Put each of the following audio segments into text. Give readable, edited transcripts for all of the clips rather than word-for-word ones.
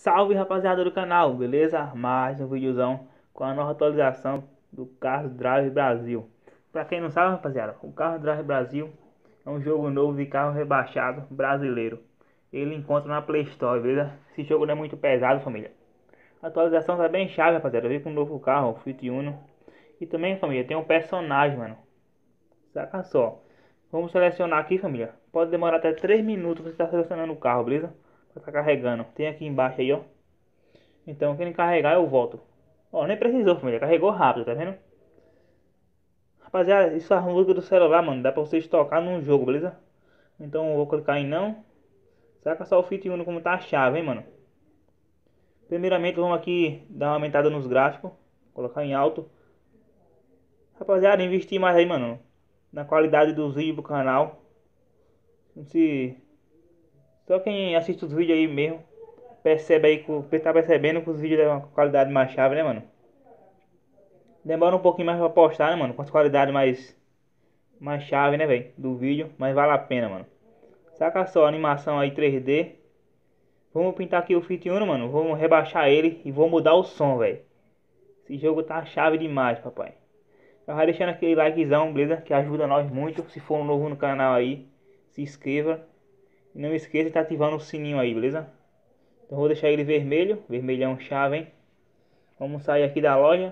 Salve rapaziada do canal, beleza? Mais um videozão com a nova atualização do Carros Drive Brasil. Pra quem não sabe, rapaziada, o Carros Drive Brasil é um jogo novo de carro rebaixado brasileiro. Ele encontra na Play Store, beleza? Esse jogo não é muito pesado, família. A atualização tá bem chave, rapaziada. Veio com um novo carro, o Fiat Uno. E também, família, tem um personagem, mano. Saca só. Vamos selecionar aqui, família. Pode demorar até 3 minutos pra você estar selecionando o carro, beleza? Pra estar carregando. Tem aqui embaixo aí, ó. Então, quem carregar eu volto. Ó, nem precisou, família. Carregou rápido, tá vendo? Rapaziada, isso é a música do celular, mano. Dá pra você estocar num jogo, beleza? Então eu vou clicar em não. Saca só o Fiat Uno como tá a chave, hein, mano. Primeiramente vamos aqui dar uma aumentada nos gráficos. Colocar em alto. Rapaziada, investir mais aí, mano. Na qualidade dos vídeos do canal. Se... Só quem assiste os vídeos aí mesmo percebe aí que tá percebendo que os vídeos têm uma qualidade mais chave, né, mano? Demora um pouquinho mais pra postar, né, mano? Com as qualidades mais chave, né, velho? Do vídeo. Mas vale a pena, mano. Saca só, animação aí 3D. Vamos pintar aqui o Fiat Uno, mano. Vamos rebaixar ele e vou mudar o som, velho. Esse jogo tá chave demais, papai. Já vai deixando aquele likezão, beleza? Que ajuda nós muito. Se for um novo no canal aí, se inscreva. E não esqueça de estar ativando o sininho aí, beleza? Então vou deixar ele vermelho. Vermelhão chave, hein? Vamos sair aqui da loja.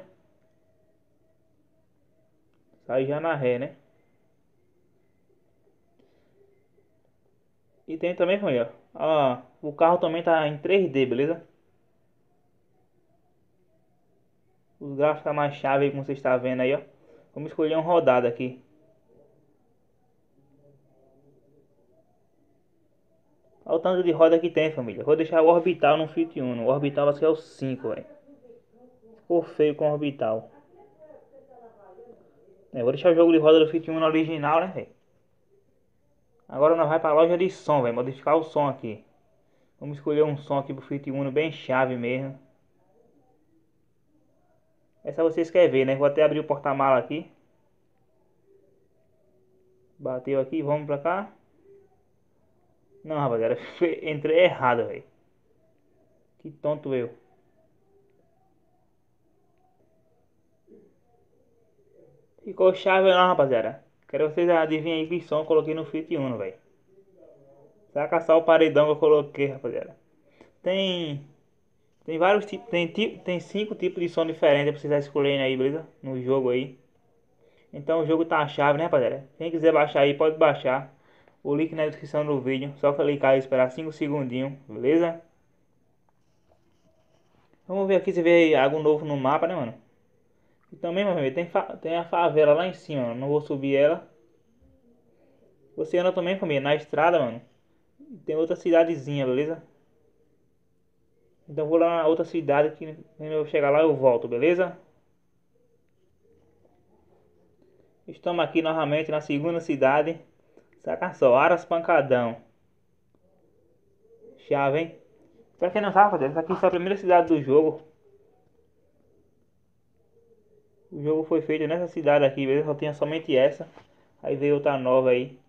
Sair já na ré, né? E tem também, família, ó, o carro também tá em 3D, beleza? Os gráficos tá mais chave aí, como você está vendo aí, ó. Vamos escolher uma rodada aqui. Olha o tanto de roda que tem, família. Vou deixar o orbital no Fiat Uno. O orbital vai ser o 5, velho. Ficou feio com o orbital. Vou deixar o jogo de roda do Fiat Uno original, né, velho? Agora nós vai pra loja de som, velho. Modificar o som aqui. Vamos escolher um som aqui pro Fiat Uno bem chave mesmo. Essa vocês querem ver, né? Vou até abrir o porta-mala aqui. Bateu aqui, vamos pra cá. Não, rapaziada, entrei errado, velho. Que tonto eu. Ficou chave não, rapaziada. Quero vocês adivinhem aí que som eu coloquei no Fiat Uno, velho. Saca só o paredão que eu coloquei, rapaziada. Tem tem vários tipos, tem 5 tipos de som diferentes pra vocês escolherem aí, beleza? No jogo aí. Então o jogo tá a chave, né, rapaziada? Quem quiser baixar aí, pode baixar. O link na descrição do vídeo. Só clicar e esperar 5 segundinhos, beleza? Vamos ver aqui se vê algo novo no mapa, né, mano? E também, meu amigo, tem a favela lá em cima, mano. Não vou subir ela. Você anda também, família, na estrada, mano. Tem outra cidadezinha, beleza? Então vou lá na outra cidade que quando eu chegar lá eu volto, beleza? Estamos aqui novamente na segunda cidade. Saca só, Aras Pancadão. Chave, hein? Pra quem não sabe, rapaziada, essa aqui foi a primeira cidade do jogo. O jogo foi feito nessa cidade aqui, beleza? Só tinha somente essa. Aí veio outra nova aí.